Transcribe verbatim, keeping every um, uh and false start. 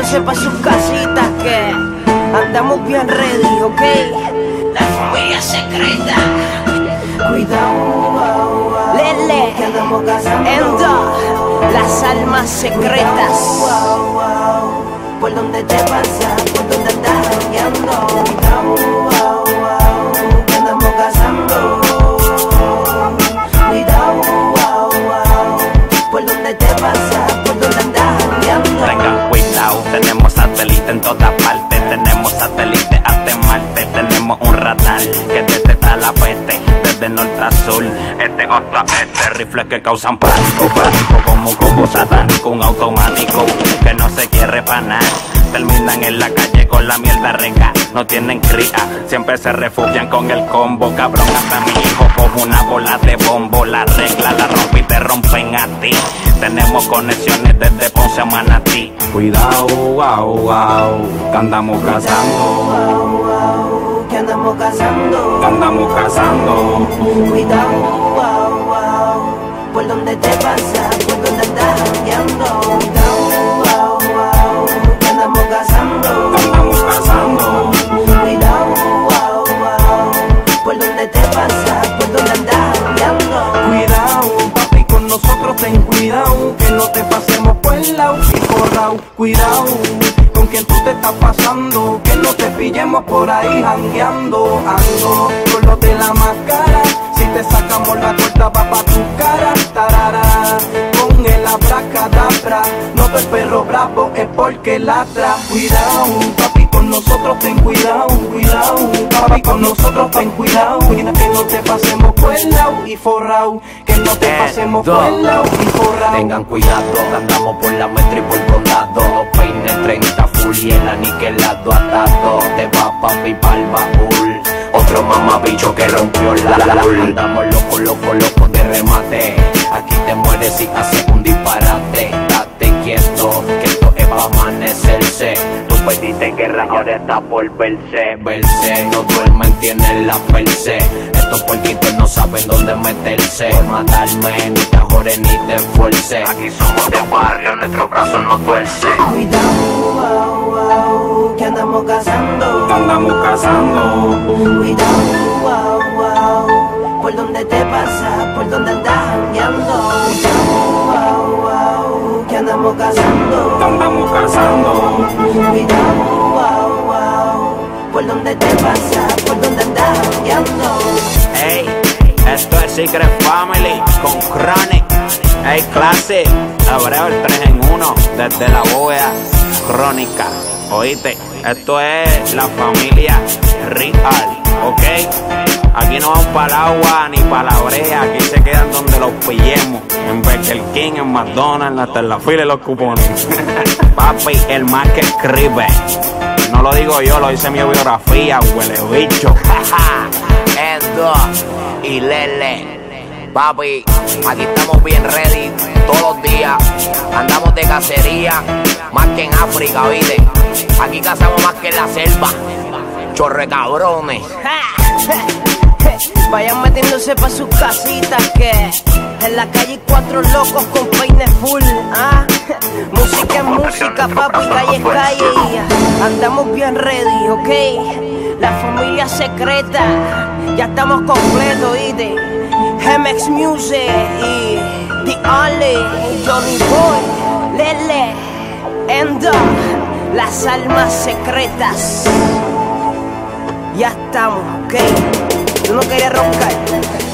metiéndose pa' sus casitas que andamos bien ready, ¿ok? La familia secreta. Cuidado, Lele, Endo, las almas secretas. Por donde te pasas, por donde estás jangueando. Cuidado, que andamos cazando. Cuidado, por donde te pasas, por donde estás jangueando. Tengan cuidado, tenemos satélite en todas partes. Tenemos satélite hasta en Marte. Tenemos un radar que detecta la peste desde norte a sur, este hasta este. Rifles que causan pánico, pánico como un combo satánico. Un automático que no se quiere panar. Terminan en la calle con la mierda rega. No tienen cría, siempre se refugian con el combo. Cabrón, hasta mi hijo con una bola de bombo. La regla la rompe y te rompen a ti. Tenemos conexiones desde Ponce a Manatí. Cuidado, wow, wow, que andamos cazando. Que andamos cazando. Que andamos cazando. Cuidado, wow, wow, por donde te pasas, por donde estás jangueando. Cuidado, wow, wow, que andamos cazando. Que andamos cazando. Cuidado, wow, wow, por donde te pasas, por donde estás jangueando. Cuidado, papi, con nosotros ten cuidado, que no te pasemos por el lado y forrao. Cuidado, con quien tú te estás pasando, que no te pillemos por ahí jangueando. Ando con los de la máscara, si te sacamos la corta va pa' tu cara. Tarara, con el abracadabra, no te perro bravo, es porque ladra. Cuidado, papi, con nosotros ten cuidado, cuidado. Papi, con nosotros ten cuidado, cuida que no te pasemos por el lado y forrao. Que no te pasemos por el lado y forrao. Tengan cuidado, que andamos por la metro y por condado. Los peines treinta full y el aniquilado atado. Te va papi pa'l baúl. Otro mamabicho que rompió la la Andamos loco, loco, loco de remate. Aquí te mueres si haces un disparate. Date quieto, que esto es pa' amanecerse. Tú pediste guerra y ahora está por verse. Verse, no duermen, tienen la perse. Estos puerquitos no saben dónde meterse. Por matarme, ni te ajores ni te esfuerces. Aquí somos de barrio, nuestros brazos no tuercen. Cuidado, wow, wow, que andamos cazando. Que andamos cazando. Cuidado, wow, wow, por donde te pasas, por donde estás jangueando. Cuidado, wow, wow, que andamos cazando. Que andamos cazando. Cuidado, wow, wow, por donde te pasas, por donde estás jangueando. Ey, esto es Secret Family con Chronic. Ey, clase, Abreu el tres en uno desde la bóveda crónica. Oíste, esto es la familia real, ¿ok? Aquí no van para el agua ni para la brea, aquí se quedan donde los pillemos. En Burger King, en McDonald's, hasta en la fila y los cupones. Papi, el más que escribe. No lo digo yo, lo dice mi biografía, huele bicho. Endo y Lele. Papi, aquí estamos bien ready todos los días. Andamos de cacería, más que en África, ¿viste? Aquí cazamos más que en la selva. Chorre cabrones. Vayan metiéndose pa' sus casitas que en la calle hay cuatro locos con peines full, ¿ah? Música es música, papi, calle es calle y andamos bien ready, ¿ok? La familia secreta, ya estamos completos, ¿viste? Hemex Music y The Only, Johnny Boy, Lele, Endo, las almas secretas. Ya estamos, ¿ok? Tú no querías roncar.